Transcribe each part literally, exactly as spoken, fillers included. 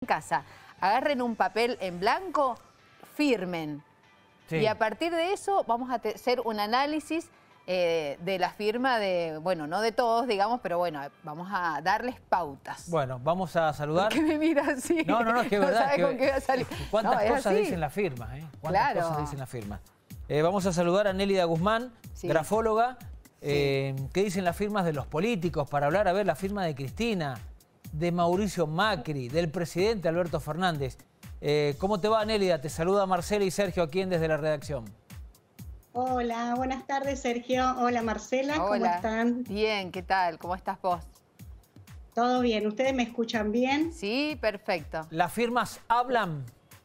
casa, agarren un papel en blanco, firmen. Sí. Y a partir de eso vamos a hacer un análisis eh, de la firma de, bueno, no de todos, digamos, pero bueno, vamos a darles pautas. Bueno, vamos a saludar. ¿Por qué me mira así? No, no, no, es que es verdad. No sabe que... con qué va a salir. ¿Cuántas no, cosas así. dicen las firmas? ¿eh? ¿Cuántas claro. cosas dicen las firmas? Eh, vamos a saludar a Nélida Guzmán, sí. grafóloga. Eh, sí. ¿Qué dicen las firmas de los políticos? Para hablar, a ver, la firma de Cristina, de Mauricio Macri, del presidente Alberto Fernández. Eh, ¿Cómo te va, Nélida? Te saluda Marcela y Sergio aquí en Desde la Redacción. Hola, buenas tardes, Sergio. Hola, Marcela. Hola. ¿Cómo están? Bien, ¿qué tal? ¿Cómo estás vos? Todo bien. ¿Ustedes me escuchan bien? Sí, perfecto. ¿Las firmas hablan?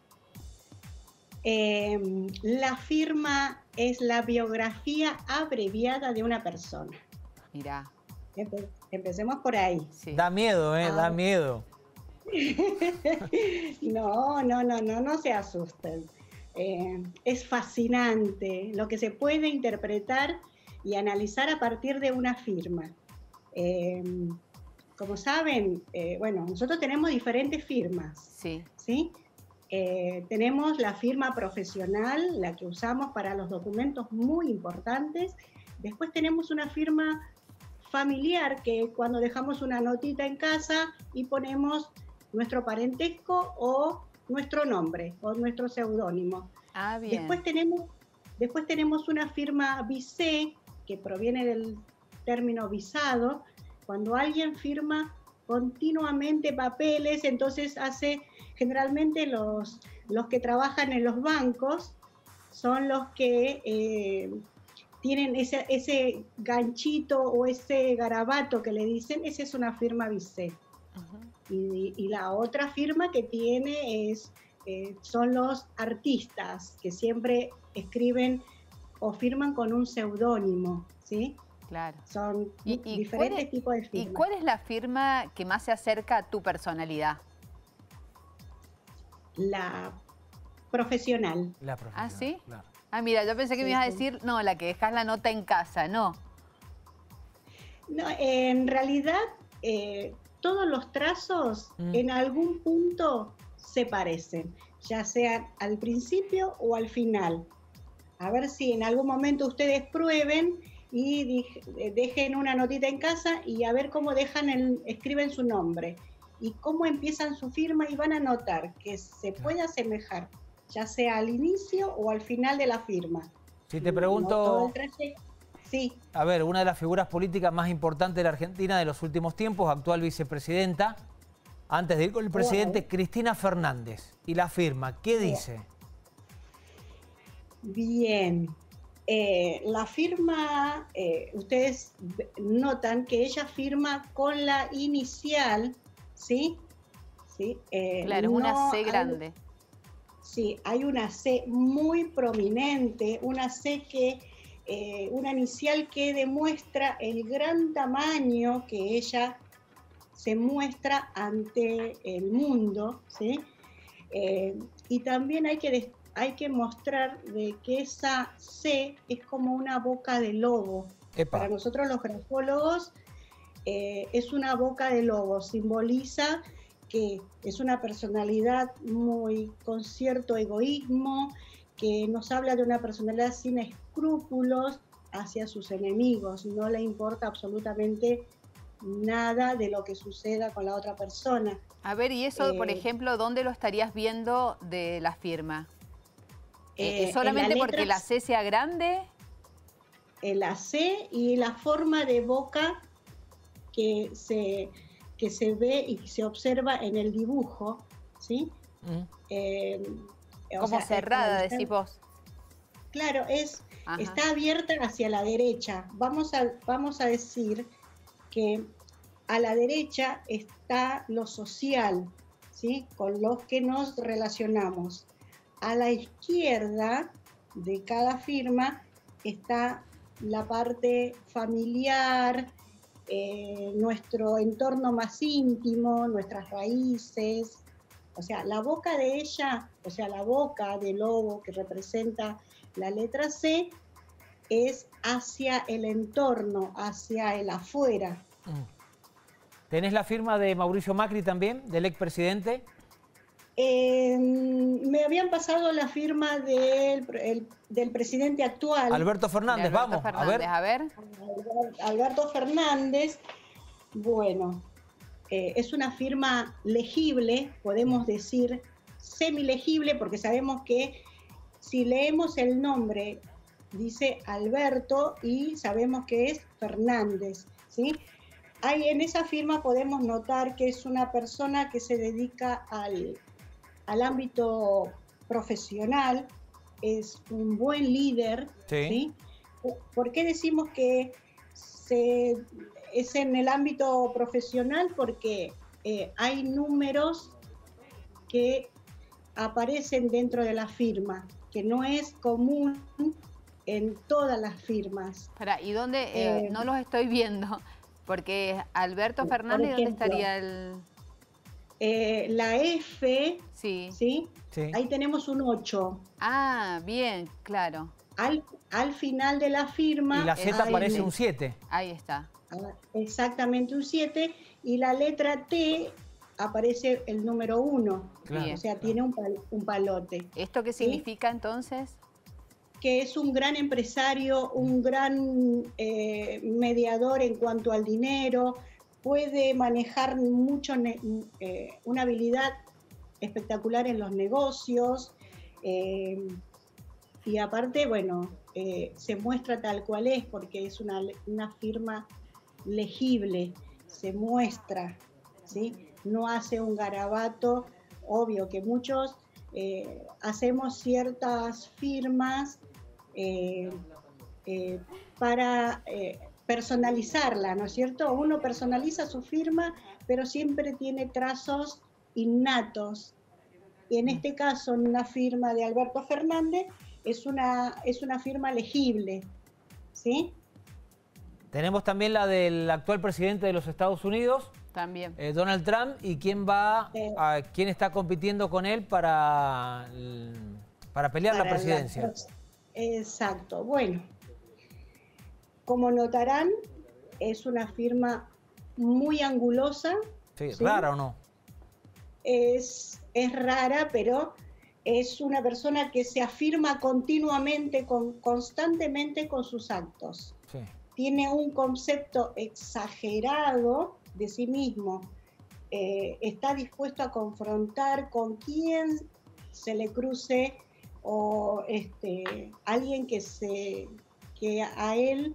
Eh, la firma es la biografía abreviada de una persona. Mirá. Empe empecemos por ahí. Sí. Da miedo, ¿eh? Ah. Da miedo. No, no, no, no, no se asusten. Eh, es fascinante lo que se puede interpretar y analizar a partir de una firma. Eh, como saben, eh, bueno, nosotros tenemos diferentes firmas. Sí. ¿Sí? Eh, tenemos la firma profesional, la que usamos para los documentos muy importantes. Después tenemos una firma familiar, que cuando dejamos una notita en casa y ponemos nuestro parentesco o nuestro nombre o nuestro seudónimo. Ah, bien. Después tenemos, después tenemos una firma visé, que proviene del término visado, cuando alguien firma continuamente papeles, entonces hace, generalmente los, los que trabajan en los bancos son los que eh, tienen ese, ese ganchito o ese garabato que le dicen, esa es una firma visé. Uh-huh. y, y la otra firma que tiene es, eh, son los artistas, que siempre escriben o firman con un seudónimo, ¿sí? Claro. Son ¿Y, y diferentes es, tipos de firmas. ¿Y cuál es la firma que más se acerca a tu personalidad? La profesional. La profesional. ¿Ah, sí? Claro. Ah, mira, yo pensé que sí, me ibas a sí. decir, no, la que dejas la nota en casa, no. No, en realidad, eh, todos los trazos mm. en algún punto se parecen, ya sea al principio o al final. A ver si en algún momento ustedes prueben y dejen una notita en casa y a ver cómo dejan el, escriben su nombre y cómo empiezan su firma, y van a notar que se puede asemejar, ya sea al inicio o al final de la firma. Si te pregunto, no sí. A ver, una de las figuras políticas más importantes de la Argentina de los últimos tiempos, actual vicepresidenta, antes de ir con el presidente, wow. Cristina Fernández, y la firma, ¿qué dice? Bien. Eh, la firma, eh, ustedes notan que ella firma con la inicial, ¿sí? ¿Sí? Eh, claro, no una C grande. Hay, sí, hay una C muy prominente, una C que, eh, una inicial que demuestra el gran tamaño que ella se muestra ante el mundo, ¿sí? Eh, y también hay que destacar, hay que mostrar de que esa C es como una boca de lobo. Epa. Para nosotros los grafólogos eh, es una boca de lobo, simboliza que es una personalidad muy con cierto egoísmo, que nos habla de una personalidad sin escrúpulos hacia sus enemigos, no le importa absolutamente nada de lo que suceda con la otra persona. A ver, y eso, eh, por ejemplo, ¿dónde lo estarías viendo de la firma? Eh, ¿Solamente la porque la C sea grande? La C y la forma de boca que se, que se ve y se observa en el dibujo, ¿sí? Mm. Eh, Como sea, cerrada, está, decís vos. Claro, es, está abierta hacia la derecha. Vamos a, vamos a decir que a la derecha está lo social, ¿sí? Con los que nos relacionamos. A la izquierda de cada firma está la parte familiar, eh, nuestro entorno más íntimo, nuestras raíces. O sea, la boca de ella, o sea, la boca del lobo que representa la letra C, es hacia el entorno, hacia el afuera. ¿Tenés la firma de Mauricio Macri también, del expresidente? Eh, me habían pasado la firma del, el, del presidente actual. Alberto Fernández, Alberto vamos, Fernández, a ver. a ver. Alberto Fernández, bueno, eh, es una firma legible, podemos decir semilegible, porque sabemos que si leemos el nombre, dice Alberto y sabemos que es Fernández, ¿sí? Hay, en esa firma podemos notar que es una persona que se dedica al, al ámbito profesional, es un buen líder, sí. ¿sí? ¿Por qué decimos que se, es en el ámbito profesional? Porque eh, hay números que aparecen dentro de la firma, que no es común en todas las firmas. Para, ¿y dónde? Eh, eh, no los estoy viendo, porque Alberto Fernández, ejemplo, ¿dónde estaría el...? Eh, la F, sí. ¿sí? Sí. Ahí tenemos un ocho. Ah, bien, claro. Al, al final de la firma... Y la Z aparece un, un siete. Ahí está. Exactamente un siete. Y la letra T aparece el número uno. Claro. O sea, tiene un, pal, un palote. ¿Esto qué significa, ¿sí?, entonces? Que es un gran empresario, un gran eh, mediador en cuanto al dinero, puede manejar mucho, eh, una habilidad espectacular en los negocios, eh, y aparte, bueno, eh, se muestra tal cual es, porque es una, una firma legible, se muestra, ¿sí? No hace un garabato. Obvio que muchos eh, hacemos ciertas firmas eh, eh, para eh, personalizarla, ¿no es cierto? Uno personaliza su firma, pero siempre tiene trazos innatos. Y en este caso, en una firma de Alberto Fernández, es una, es una firma legible, ¿sí? Tenemos también la del actual presidente de los Estados Unidos, también, eh, Donald Trump, y quién va, eh, a, quién está compitiendo con él para, para pelear para la presidencia. La, exacto. Bueno, como notarán, es una firma muy angulosa. Sí, ¿sí? ¿Rara o no? Es, es rara, pero es una persona que se afirma continuamente, con, constantemente con sus actos. Sí. Tiene un concepto exagerado de sí mismo. Eh, está dispuesto a confrontar con quien se le cruce o este, alguien que, se, que a él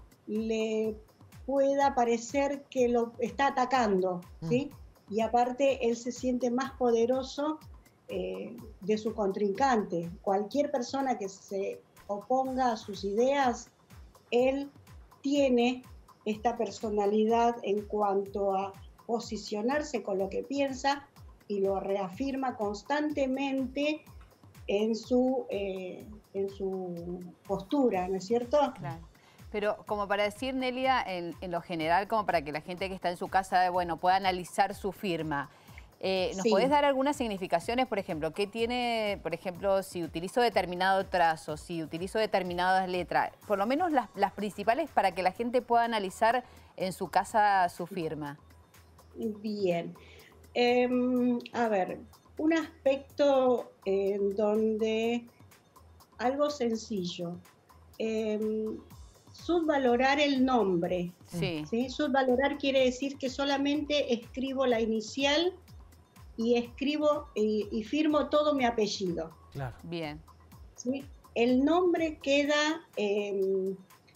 le pueda parecer que lo está atacando, ¿sí? Mm. Y aparte él se siente más poderoso eh, de su contrincante. Cualquier persona que se oponga a sus ideas, él tiene esta personalidad en cuanto a posicionarse con lo que piensa y lo reafirma constantemente en su, eh, en su postura, ¿no es cierto? Claro. Pero como para decir, Nelia, en, en lo general, como para que la gente que está en su casa, bueno, pueda analizar su firma, eh, ¿nos sí. podés dar algunas significaciones? Por ejemplo, ¿qué tiene, por ejemplo, si utilizo determinado trazo, si utilizo determinadas letras? Por lo menos las, las principales para que la gente pueda analizar en su casa su firma. Bien. Eh, a ver, un aspecto en donde algo sencillo. Eh, subvalorar el nombre. Sí. ¿Sí? Subvalorar quiere decir que solamente escribo la inicial y escribo y, y firmo todo mi apellido. Claro. Bien. ¿Sí? El nombre queda, eh,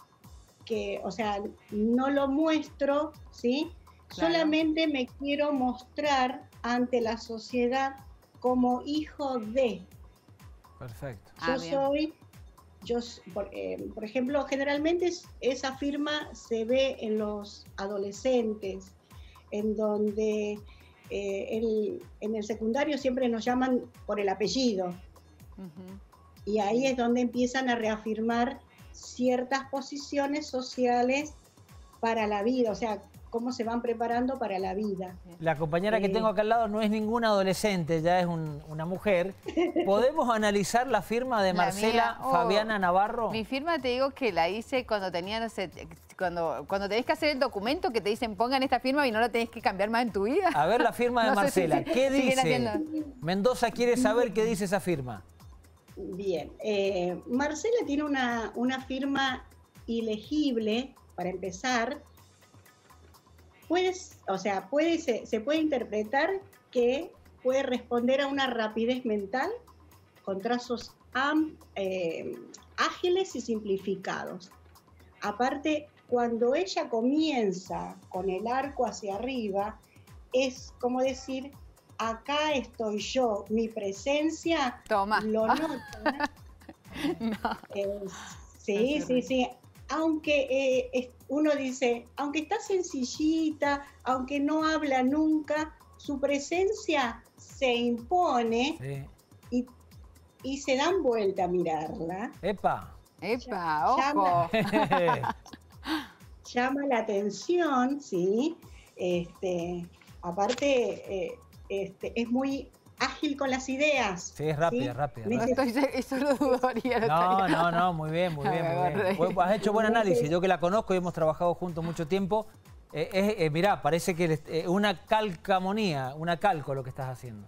que, o sea, no lo muestro, ¿sí? Claro. Solamente me quiero mostrar ante la sociedad como hijo de. Perfecto. Yo ah, soy, yo, por, eh, por ejemplo, generalmente esa firma se ve en los adolescentes, en donde eh, el, en el secundario siempre nos llaman por el apellido. Uh-huh. Y ahí es donde empiezan a reafirmar ciertas posiciones sociales para la vida, o sea, cómo se van preparando para la vida. La compañera que Eh, tengo acá al lado no es ninguna adolescente, ya es un- una mujer. ¿Podemos analizar la firma de La Marcela mía, oh, Fabiana Navarro? Mi firma te digo que la hice cuando tenía, no sé, cuando, cuando tenés que hacer el documento que te dicen pongan esta firma y no la tenés que cambiar más en tu vida. A ver la firma de No sé si Marcela. se- ¿Qué siguen dice? haciendo. Mendoza quiere saber qué dice esa firma. Bien, eh, Marcela tiene una, una firma ilegible, para empezar. Puedes, o sea, puede, se, se puede interpretar que puede responder a una rapidez mental con trazos am, eh, ágiles y simplificados. Aparte, cuando ella comienza con el arco hacia arriba, es como decir, acá estoy yo, mi presencia, Toma. lo noto. No. Eh, sí, No sí, sí. Aunque eh, es- uno dice, aunque está sencillita, aunque no habla nunca, su presencia se impone Sí. y, y se dan vuelta a mirarla. Epa. Epa, ojo. Llama, llama la atención, ¿sí? Este, aparte, eh, este, es muy ágil con las ideas. Sí, es rápida, ¿sí? es rápida. No Neces- estoy, eso lo dudaría. lo No, estaría- no, no, muy bien, muy bien, Me muy bien. agarré. Vos has hecho buen análisis, yo que la conozco y hemos trabajado juntos mucho tiempo. Eh, es, eh, mirá, parece que es eh, una calcamonía, una calco lo que estás haciendo.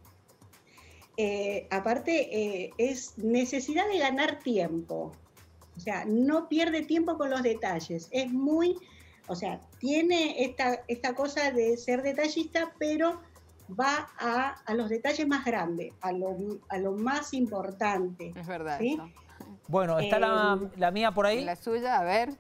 Eh, aparte, eh, es necesidad de ganar tiempo. O sea, no pierde tiempo con los detalles. Es muy, o sea, tiene esta, esta cosa de ser detallista, pero va a, a los detalles más grandes, a lo, a lo más importante. Es verdad ¿sí? eso. Bueno, ¿está la, Eh, la mía por ¿Y ahí? la suya? A ver.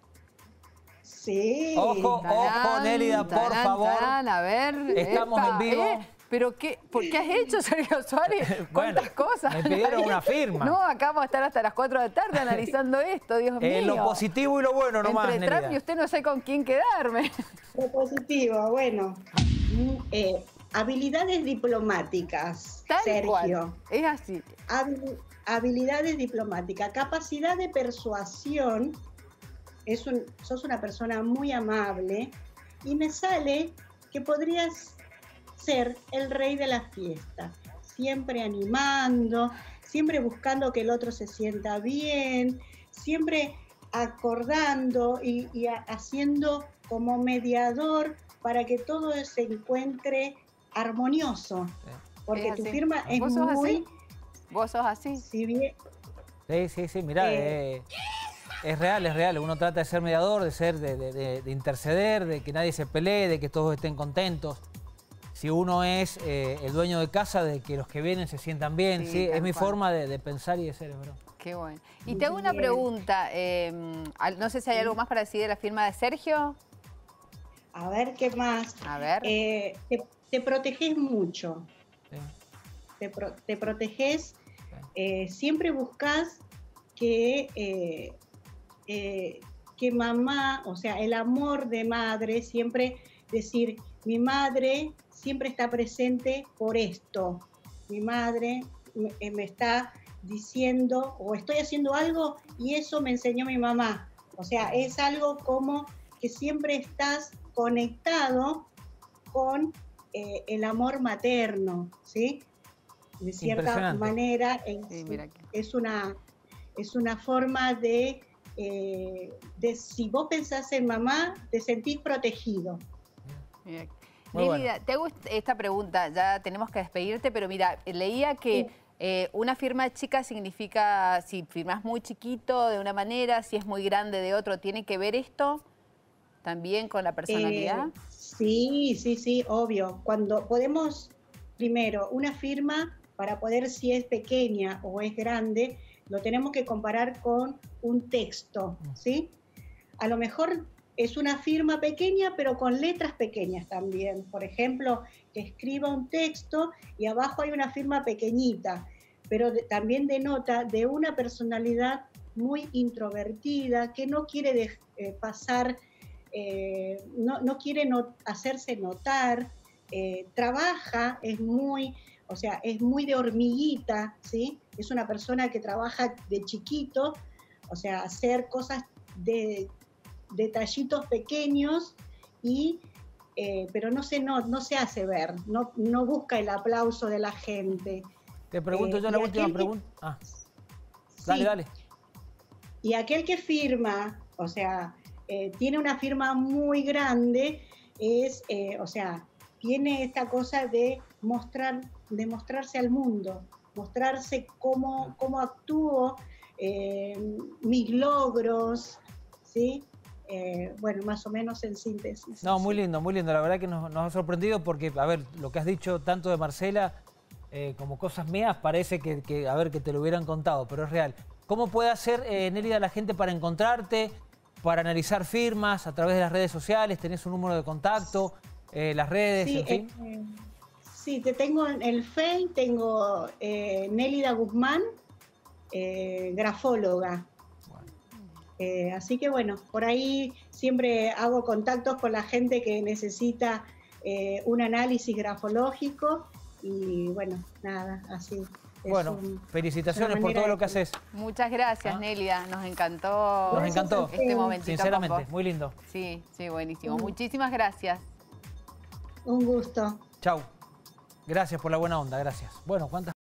Sí. Ojo, ojo, Tarán, Nélida, por tarán, favor. tarán, a ver. Estamos epa, en vivo. ¿eh? ¿Pero qué, por qué has hecho, Sergio Suárez? Bueno, ¿Cuántas cosas? me pidieron una firma. No, acá vamos a estar hasta las cuatro de la tarde analizando esto, Dios mío. Eh, lo positivo y lo bueno nomás, Entre Trump Nélida. y usted no sé con quién quedarme. Lo positivo, bueno. Mm, eh, habilidades diplomáticas, Tal Sergio. cual. Es así. Habil- habilidades diplomáticas, capacidad de persuasión, es un, sos una persona muy amable y me sale que podrías ser el rey de la fiesta, siempre animando, siempre buscando que el otro se sienta bien, siempre acordando y, y a- haciendo como mediador para que todo se encuentre armonioso, porque Es tu así. firma es ¿Vos sos muy... así? ¿Vos sos así? Si bien, Sí, sí, sí, mirá, Eh, eh, es real, es real. Uno trata de ser mediador, de ser, de, de- de- de interceder, de que nadie se pelee, de que todos estén contentos. Si uno es eh, el dueño de casa, de que los que vienen se sientan bien, Sí, sí, tal es mi cual. forma de, de pensar y de ser, es verdad. Qué bueno. Y te hago una Bien. pregunta. eh, al- no sé si hay algo más para decir de la firma de Sergio. a ver qué más. A ver. Eh, te, te proteges mucho, Sí. te, pro- te proteges, eh, siempre buscas que, eh, eh, que mamá, o sea, el amor de madre, siempre decir, mi madre siempre está presente por esto, mi madre me, eh, me está diciendo, o estoy haciendo algo y eso me enseñó mi mamá. O sea, es algo como que siempre estás conectado con eh, el amor materno, ¿sí? De cierta Impresionante. manera es, Sí, mira aquí. es una, es una forma de, eh, de, si vos pensás en mamá, te sentís protegido. Mira aquí. Muy Nélida, te hago est- esta pregunta, ya tenemos que despedirte, pero mira, leía que Sí. eh, una firma chica significa, si firmas muy chiquito de una manera, si es muy grande de otro, ¿tiene que ver esto también con la personalidad? Eh, sí, sí, sí, obvio. Cuando podemos, primero, una firma, para poder si es pequeña o es grande, lo tenemos que comparar con un texto, ¿sí? A lo mejor es una firma pequeña, pero con letras pequeñas también. Por ejemplo, que escriba un texto y abajo hay una firma pequeñita, pero de- también denota de una personalidad muy introvertida, que no quiere de- eh, pasar, eh, no, no quiere no- hacerse notar, eh, trabaja, es muy, o sea, es muy de hormiguita, ¿sí? Es una persona que trabaja de chiquito, o sea, hacer cosas de detallitos pequeños y eh, pero no se, no, no se hace ver, no, no busca el aplauso de la gente. Te pregunto Eh, yo la y última aquel que- pregunta. Ah, dale, Sí. dale. Y aquel que firma, o sea, eh, tiene una firma muy grande, es, eh, o sea, tiene esta cosa de mostrar, de mostrarse al mundo, mostrarse cómo, cómo actúo, eh, mis logros, ¿sí? Eh, bueno, más o menos en síntesis. No, muy lindo, muy lindo. La verdad que nos, nos ha sorprendido porque, a ver, lo que has dicho tanto de Marcela eh, como cosas mías, parece que, que, a ver, que te lo hubieran contado, pero es real. ¿Cómo puede hacer, eh, Nélida, la gente para encontrarte, para analizar firmas a través de las redes sociales? ¿Tenés un número de contacto, eh, las redes, Sí, en fin? eh, sí, te tengo en el Face, tengo eh, Nélida Guzmán, eh, grafóloga. Eh, así que bueno, por ahí siempre hago contactos con la gente que necesita eh, un análisis grafológico y bueno, nada, así. Es Bueno, un- felicitaciones una por todo manera lo que de- haces. Muchas gracias, ¿Ah? Nélida. Nos encantó. Nos Gracias encantó. a ustedes. Este momentito Sinceramente, con vos. muy lindo. Sí, sí, buenísimo. Mm. Muchísimas gracias. Un gusto. Chau. Gracias por la buena onda, gracias. Bueno, ¿cuántas?